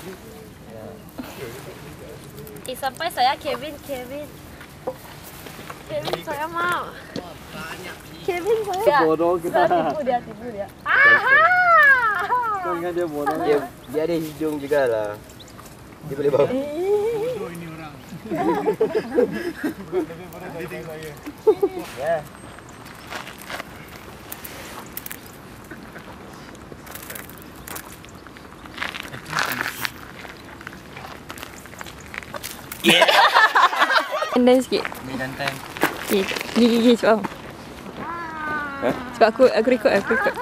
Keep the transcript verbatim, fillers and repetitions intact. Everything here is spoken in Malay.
Eh, sampai saya Kevin, Kevin. Kevin saya mau. Kevin saya. Bodoh kita. Tipu dia, tipu dia. Aha! Kau ingat dia bodoh? Dia, dia ada hidung juga lah. Dia boleh bawa. Bodoh ini orang. Lebih bodoh dari saya. Ya. Pandai sikit. Medan time. Okay, gigi gigi cepat. Ha? Cepat aku aku record aku record.